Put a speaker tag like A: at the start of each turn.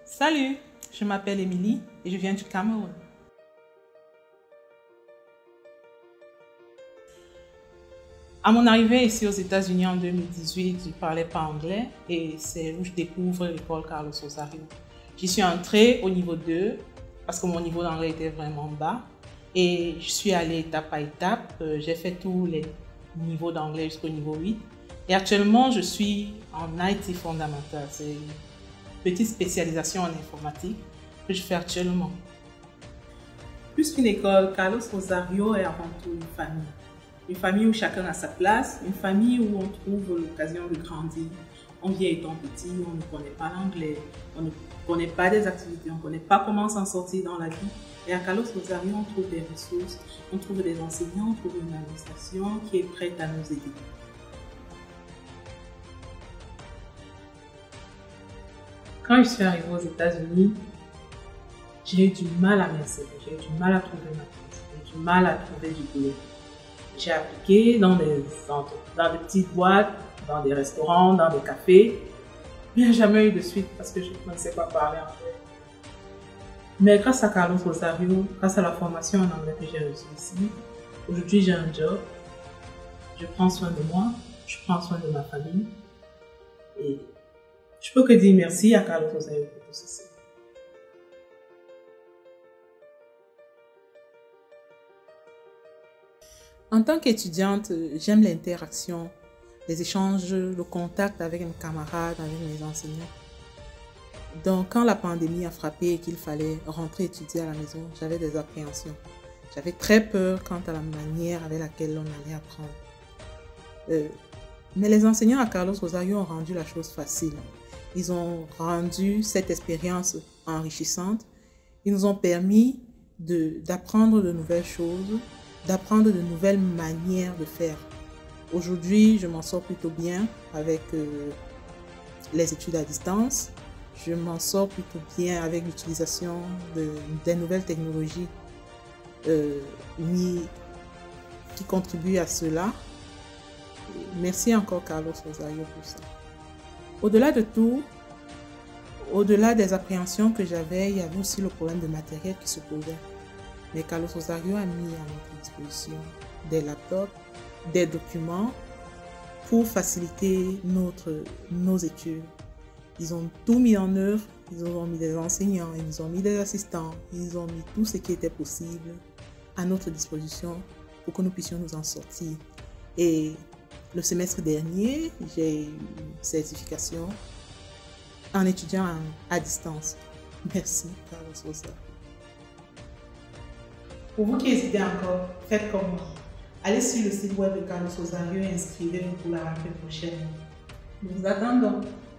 A: Salut, je m'appelle Émilie et je viens du Cameroun. À mon arrivée ici aux États-Unis en 2018, je ne parlais pas anglais et c'est où je découvre l'école Carlos Rosario. J'y suis entrée au niveau 2 parce que mon niveau d'anglais était vraiment bas et je suis allée étape par étape. J'ai fait tous les niveaux d'anglais jusqu'au niveau 8 et actuellement je suis en IT fondamental. C'est une petite spécialisation en informatique que je fais actuellement. Plus qu'une école, Carlos Rosario est avant tout une famille. Une famille où chacun a sa place, une famille où on trouve l'occasion de grandir. On vient étant petit, on ne connaît pas l'anglais, on ne connaît pas des activités, on ne connaît pas comment s'en sortir dans la vie. Et à Carlos Rosario, on trouve des ressources, on trouve des enseignants, on trouve une administration qui est prête à nous aider. Quand je suis arrivée aux États-Unis, j'ai eu du mal à m'insérer, j'ai eu du mal à trouver ma place, j'ai eu du mal à trouver du boulot. J'ai appliqué dans des petites boîtes, dans des restaurants, dans des cafés. Il n'y a jamais eu de suite parce que je ne sais pas parler anglais. Mais grâce à Carlos Rosario, grâce à la formation en anglais que j'ai reçue ici, aujourd'hui j'ai un job, je prends soin de moi, je prends soin de ma famille et je peux que dire merci à Carlos Rosario pour tout ceci. En tant qu'étudiante, j'aime l'interaction, les échanges, le contact avec mes camarades, avec mes enseignants. Donc, quand la pandémie a frappé et qu'il fallait rentrer étudier à la maison, j'avais des appréhensions. J'avais très peur quant à la manière avec laquelle on allait apprendre. Mais les enseignants à Carlos Rosario ont rendu la chose facile. Ils ont rendu cette expérience enrichissante. Ils nous ont permis d'apprendre de nouvelles choses, d'apprendre de nouvelles manières de faire. Aujourd'hui, je m'en sors plutôt bien avec les études à distance. Je m'en sors plutôt bien avec l'utilisation des nouvelles technologies qui contribuent à cela. Merci encore Carlos Rosario pour ça. Au-delà de tout, au-delà des appréhensions que j'avais, il y avait aussi le problème de matériel qui se posait. Mais Carlos Rosario a mis à notre disposition des laptops, des documents pour faciliter nos études. Ils ont tout mis en œuvre, ils ont mis des enseignants, ils ont mis des assistants, ils ont mis tout ce qui était possible à notre disposition pour que nous puissions nous en sortir. Et le semestre dernier, j'ai eu une certification en étudiant à distance. Merci Carlos Rosario. Pour vous qui hésitez encore, faites comme moi. Allez sur le site web de Carlos Rosario et inscrivez-vous pour la rentrée prochaine. Nous vous attendons.